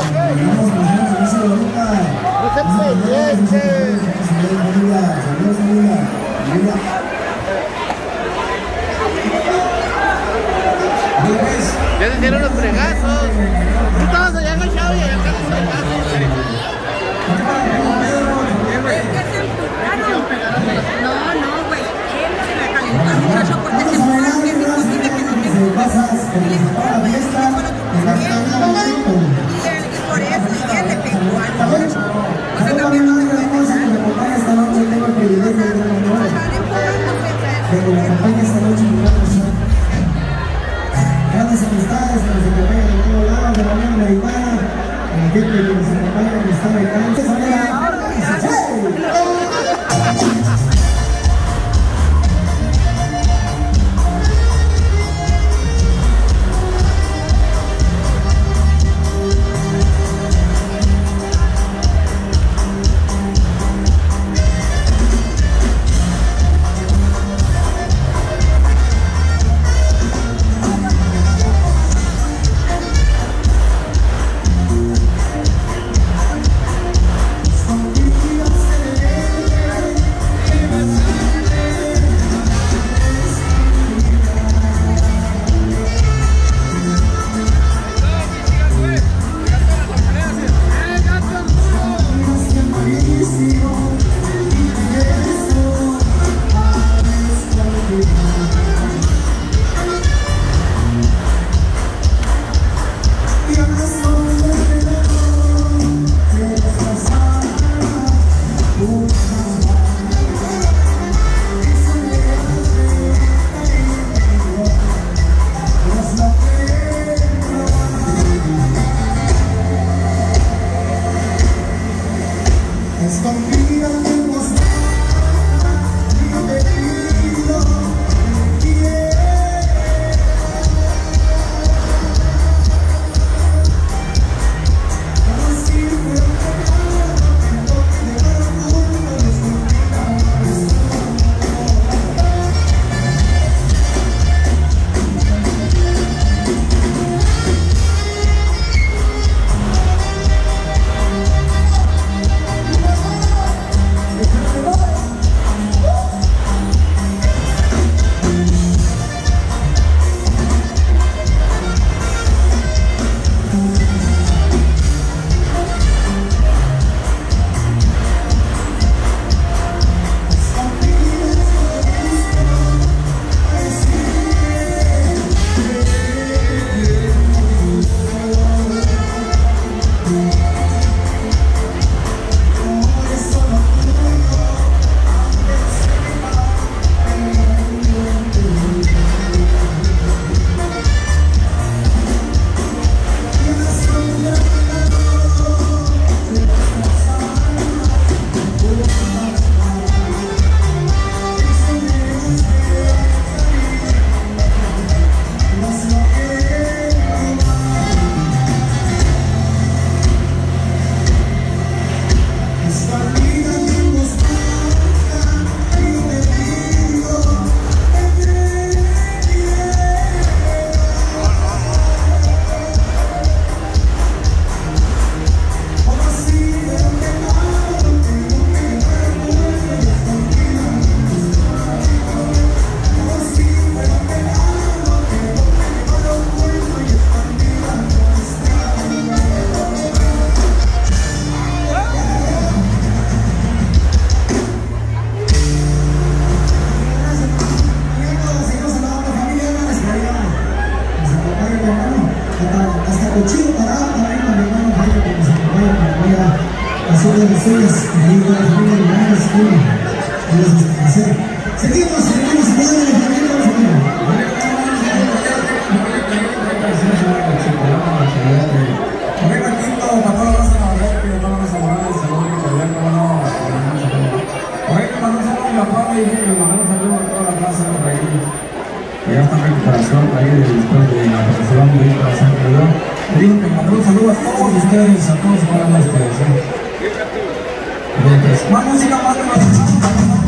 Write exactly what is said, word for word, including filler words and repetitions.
Ya se hicieron los fregazos. Tú estabas allá agachado y allá acá los fregazos. No, no, güey. Él se me calentó al muchacho porque se fue, que es imposible que no me guste. Y le dijo, no, güey, así le fue lo que pusieron. Y él, y por eso, y él le pegó al muchacho. O sea, también no se puede pensar. Esta noche tengo el privilegio de ver Están empujándose, que me acompañe esta noche mi gran persona. Grandes amistades que nos acompañan de todos lados de la Unión Americana, la gente que nos acompaña que está bailando. Hasta Cochino Parado también con mi hermano Jaime que nos acompaña para que vaya haciendo las suyas ahí con la familia de Milán, seguimos, seguimos, seguimos, la familia, vamos a ver. Arriba el quinto, para toda la raza navarrete, para toda la raza morales, saludos y poder, como no, por ahí que mandó un saludo a la Pablo y le mandó un saludo a toda la raza por ahí. Que ya está en recuperación por ahí después de la operación de ir para San Pedro. Le digo que mandó un saludo a todos ustedes, a todos para ustedes. Más música, más